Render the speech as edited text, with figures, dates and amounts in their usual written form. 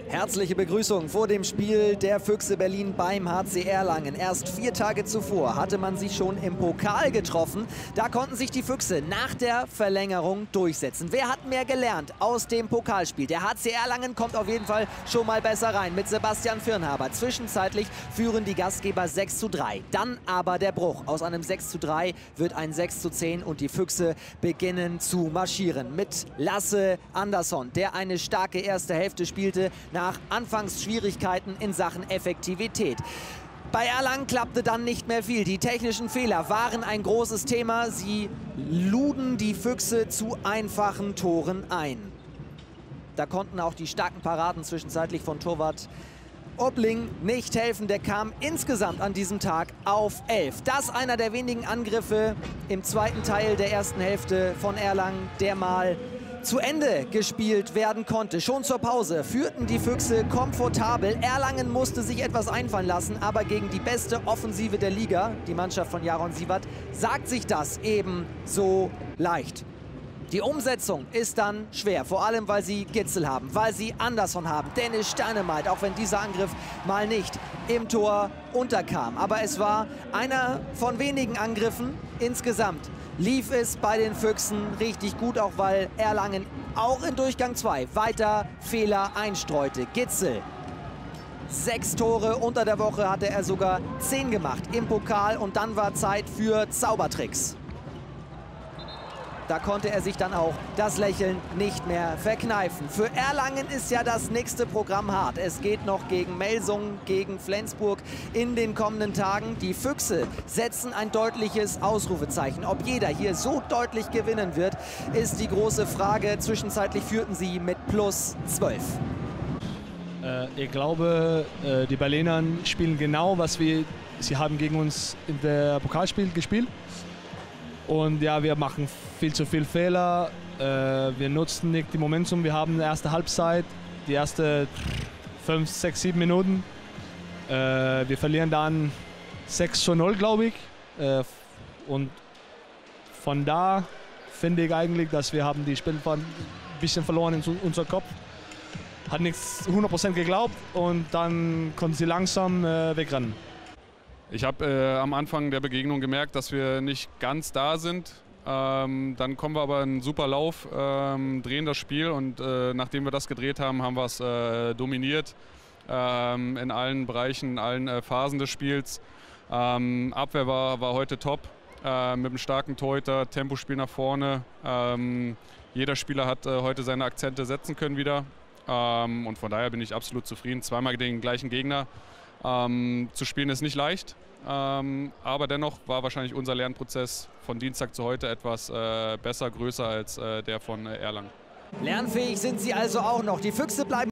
Herzliche Begrüßung vor dem Spiel der Füchse Berlin beim HC Erlangen. Erst 4 Tage zuvor hatte man sich schon im Pokal getroffen. Da konnten sich die Füchse nach der Verlängerung durchsetzen. Wer hat mehr gelernt aus dem Pokalspiel? Der HC Erlangen kommt auf jeden Fall schon mal besser rein mit Sebastian Firnhaber. Zwischenzeitlich führen die Gastgeber 6:3. Dann aber der Bruch. Aus einem 6:3 wird ein 6:10 und die Füchse beginnen zu marschieren. Mit Lasse Andersson, der eine starke erste Hälfte spielte, nach Anfangsschwierigkeiten in Sachen Effektivität. Bei Erlangen klappte dann nicht mehr viel. Die technischen Fehler waren ein großes Thema. Sie luden die Füchse zu einfachen Toren ein. Da konnten auch die starken Paraden zwischenzeitlich von Torwart Oppling nicht helfen. Der kam insgesamt an diesem Tag auf 11. Das einer der wenigen Angriffe im zweiten Teil der ersten Hälfte von Erlangen, der mal zu Ende gespielt werden konnte. Schon zur Pause führten die Füchse komfortabel. Erlangen musste sich etwas einfallen lassen, aber gegen die beste Offensive der Liga, die Mannschaft von Jaron Siewert, sagt sich das eben so leicht. Die Umsetzung ist dann schwer, vor allem weil sie Gitzel haben, weil sie Andersson haben, Dennis Steinemeit, auch wenn dieser Angriff mal nicht im Tor unterkam. Aber es war einer von wenigen Angriffen. Insgesamt lief es bei den Füchsen richtig gut, auch weil Erlangen auch in Durchgang 2 weiter Fehler einstreute. Gitzel, 6 Tore, unter der Woche hatte er sogar 10 gemacht im Pokal und dann war Zeit für Zaubertricks. Da konnte er sich dann auch das Lächeln nicht mehr verkneifen. Für Erlangen ist ja das nächste Programm hart. Es geht noch gegen Melsungen, gegen Flensburg in den kommenden Tagen. Die Füchse setzen ein deutliches Ausrufezeichen. Ob jeder hier so deutlich gewinnen wird, ist die große Frage. Zwischenzeitlich führten sie mit +12. Ich glaube, die Berliner spielen genau, was sie haben gegen uns in der Pokalspiel gespielt. Und ja, wir machen viel zu viel Fehler. Wir nutzen nicht die Momentum. Wir haben die erste Halbzeit, die erste 5, 6, 7 Minuten. Wir verlieren dann 6:0, glaube ich. Und von da finde ich eigentlich, dass wir haben die Spiel ein bisschen verloren in unserem Kopf. Hat nichts 100% geglaubt und dann konnten sie langsam wegrennen. Ich habe am Anfang der Begegnung gemerkt, dass wir nicht ganz da sind. Dann kommen wir aber in einen super Lauf, drehen das Spiel und nachdem wir das gedreht haben, haben wir es dominiert in allen Bereichen, in allen Phasen des Spiels. Abwehr war heute top, mit einem starken Torhüter, Tempospiel nach vorne. Jeder Spieler hat heute seine Akzente setzen können wieder und von daher bin ich absolut zufrieden. Zweimal gegen den gleichen Gegner. Zu spielen ist nicht leicht, aber dennoch war wahrscheinlich unser Lernprozess von Dienstag zu heute etwas besser, größer als der von Erlangen. Lernfähig sind sie also auch noch. Die Füchse bleiben